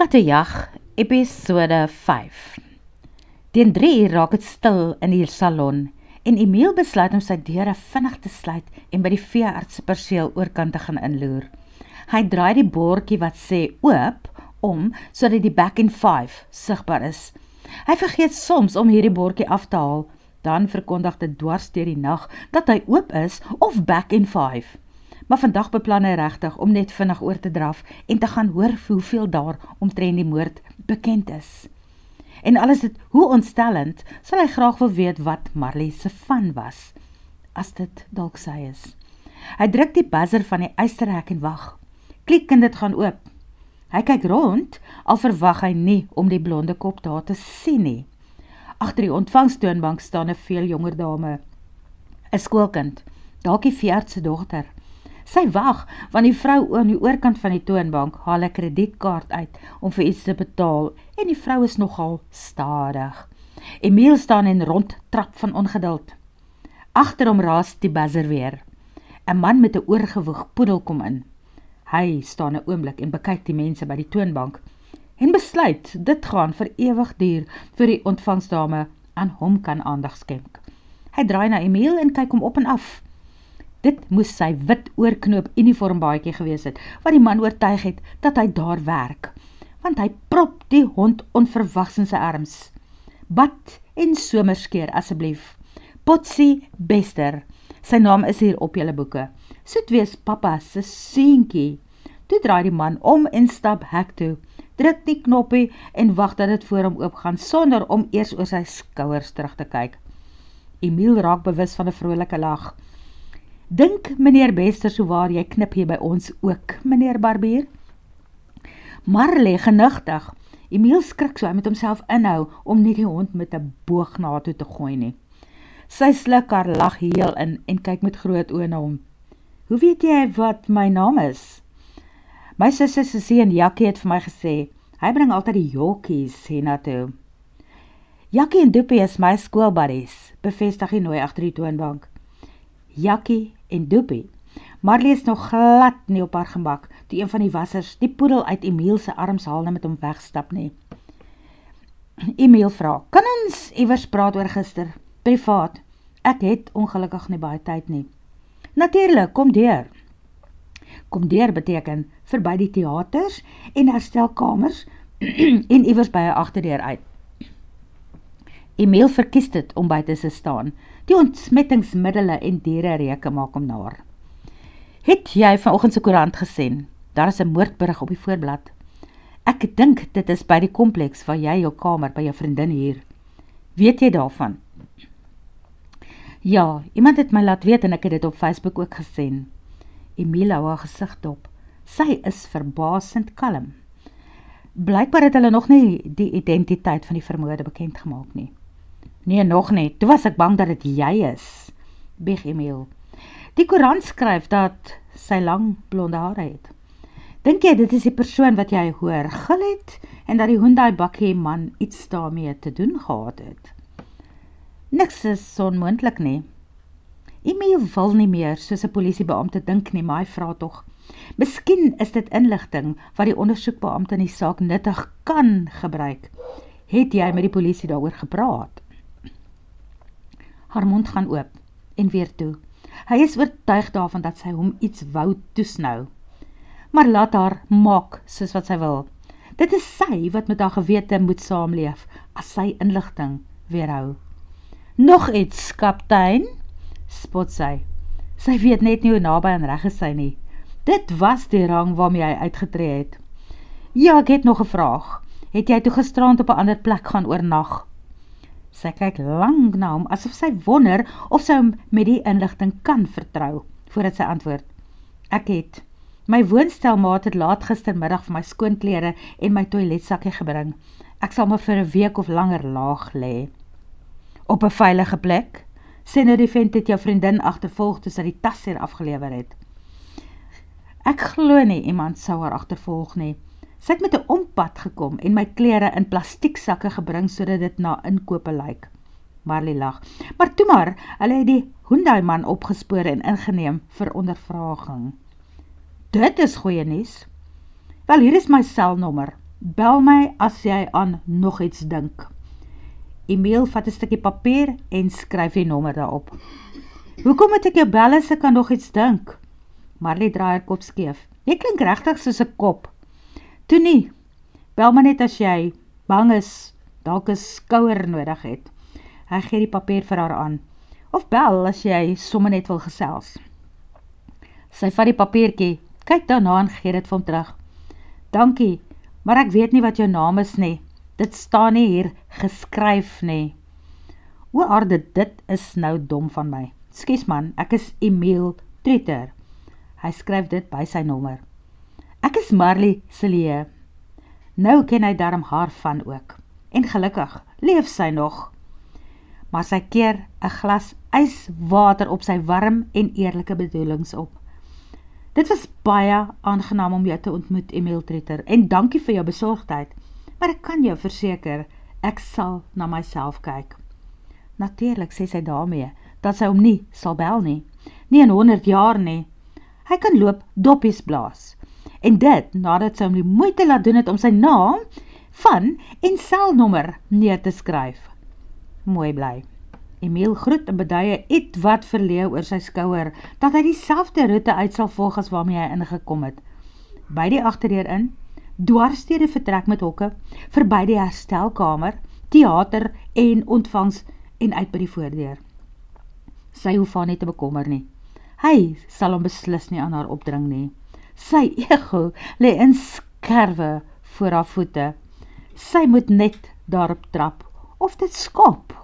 Kattejag, episode 5. Teen 3 uur raak het stil in die salon en Emiel besluit om sy deure vinnig te sluit en by die veearts perseel oorkant te gaan inloer. Hy draai die bordjie wat sê oop om, sodat die back in 5 sigbaar is. Hy vergeet soms om hierdie bordjie af te haal, dan verkondig dit dwars deur die nag dat hy oop is of back in 5. Maar vandag beplan hy regtig om net vinnig oor te draf en te gaan hoor hoeveel daar omtrent die moord bekend is. En al is dit hoe ontstellend, sal hy graag wil weet wat Marley se van was, as dit dalk sy is. Hy druk die buzzer van die eysterhek en wag. Klik en dit gaan oop. Hy kyk rond, al verwag hy nie om die blonde kop daar te sien nie. Agter die ontvangstoonbank staan 'n veel jonger dame, 'n skoolkind, dalk die veearts se dogter. Sy wag, want die vrou aan die oorkant van die toonbank haal 'n kredietkaart uit om vir iets te betaal en die vrou is nogal stadig. Emiel staan en rondtrap van ongeduld. Agter hom raas die buzzer weer. 'n Man met 'n oorgewig poedel kom in. Hy staan 'n oomblik en bekyk die mense by die toonbank en besluit dit gaan vir ewig duur vir die ontvangsdame aan hom kan aandag skenk. Hy draai na Emiel en kyk hom op en af. Dit moes sy wit oorknoop uniformbaadjie gewees het, wat die man oortuig het dat hy daar werk, want hy prop die hond onverwags in sy arms. Bad en somerskeer asseblief. Potsie Bester, sy naam is hier op julle boeke. Soet wees papa se seentjie. Toe draai die man om en stap hek toe, druk die knoppie en wag dat dit voor hom oopgaan, sonder om eers oor sy skouers terug te kyk. Emiel raak bewus van 'n vrolike lag. Dink meneer Bester so waar jy knip hier by ons ook, meneer Barbier? Marley genigtig. Emiel skrik so, hy moet homself inhou om nie die hond met 'n boog na toe te gooi nie. Sy sluk haar lag heel in en kyk met groot oë na hom. Hoe weet jy wat my naam is? My sussie se seun Jakkie het vir my gesê, hy bring altyd die jokkies hiernatoe. Jakkie en Doopie is my skoolbuddies, bevestig hy nooi agter die toonbank. Jakkie en Doopie. Marley is nog glad nie op haar gemak, toe een van die wassers die poedel uit Emiel se arms haal en met hom wegstap nie. Emiel vra, kan ons iewers praat oor gister? Privaat, ek het ongelukkig nie baie tyd nie. Natuurlik, kom deur. Kom deur beteken verby die theaters en herstelkamers en iewers by 'n agterdeur uit. Emiel verkies dit om buite te staan. Die ontsmettingsmiddele en dierereuke maak hom naar. Het jy vanoggend se koerant gesien? Daar is 'n moordberig op die voorblad. Ek dink dit is by die kompleks waar jy jou kamer by jou vriendin huur. Weet jy daarvan? Ja, iemand het my laat weet en ek het dit op Facebook ook gesien. Emiel hou haar gesig dop. Sy is verbasend kalm. Blykbaar het hulle nog nie die identiteit van die vermoorde bekend gemaak nie. Nee, nog nie. Toe was ek bang dat dit jy is, bieg Emiel. Die koerant skryf dat sy lang blonde hare het. Dink jy dit is die persoon wat jy hoor gil het en dat die Hyundai bakkie man iets daarmee te doen gehad het? Niks is onmoontlik nie. Emiel wil nie meer soos 'n polisiebeampte dink nie, maar hy vra tog. Miskien is dit inligting wat die ondersoekbeampte in die saak nuttig kan gebruik. Het jy met die polisie daaroor gepraat? Haar mond gaan oop en weer toe. Hy is oortuig daarvan dat sy hom iets wou toesnou. Maar laat haar maak soos wat sy wil. Dit is sy wat met haar gewete moet saamleef as sy inligting weerhou. Nog iets, kaptein? Spot sy. Sy weet net nie hoe naby aan reg is sy nie. Dit was die rang waarmee hy uitgetree het. Ja, ek het nog 'n vraag. Het jy toe gisterand op 'n ander plek gaan oornag? Sy kyk lang na hom, asof sy wonder of sy hom met die inligting kan vertrou, voordat sy antwoord. Ek het. My woonstelmaat het laat gistermiddag vir my skoonklere en my toiletsakkie gebring. Ek sal maar vir 'n week of langer laag lê. Op 'n veilige plek? Sê nou die vent het jou vriendin agtervolg toe sy die tas hier afgelewer het. Ek glo nie iemand sou haar agtervolg nie. Sy het met 'n ompad gekom en my klere in plastieksakke gebring sodat dit na inkope lyk. Marley lag. Maar toe maar, hulle het die Hyundai man opgespoor en ingeneem vir ondervraging. Dit is goeie nuus. Wel, hier is my selnommer. Bel my as jy aan nog iets dink. Emil vat 'n stukkie papier en skryf die nommer daarop. Hoekom moet ek jou bel as ek aan nog iets dink? Marley draai haar kop skeef. Jy klink regtig soos 'n kop. Toe nie. Bel my net as jy bang is, dalk 'n skouer nodig het. Hy gee die papier vir haar aan. Of bel as jy sommer net wil gesels. Sy vat die papiertjie, kyk daarna en gee dit vir hom terug. Dankie, maar ek weet nie wat jou naam is nie. Dit staan nie hier geskryf nie. O aarde, dit is nou dom van my. Skus man, ek is Emil Treter. Hy skryf dit by sy nommer. Ek is Marley Silje. Nou ken hy darm haar van ook. En gelukkig, leef sy nog. Maar sy keer 'n glas yswater op sy warm en eerlike bedoelings op. Dit was baie aangenaam om jou te ontmoet, Emil Treter, en dankie vir jou besorgdheid, maar ek kan jou verseker, ek sal na myself kyk. Natuurlik, sê sy daarmee, dat sy hom nie sal bel nie, nie in 100 jaar nie. Hy kan loop doppies blaas, en dit nadat sy hom die moeite laat doen het om sy naam, van en selnommer neer te skryf. Mooi bly. Emil groet en beduie ietwat verleeu oor sy skouer, dat hy dieselfde roete uit sal volg as waarmee hy ingekom het. By die agterdeur in, dwars deur die vertrek met hokke, verby die herstelkamer, teater en ontvangs en uit by die voordeur. Sy hoef haar nie te bekommer nie. Hy sal hom beslis nie aan haar opdring nie. Sy ego lê in skerwe voor haar voete. Sy moet net daarop trap, of dit skop.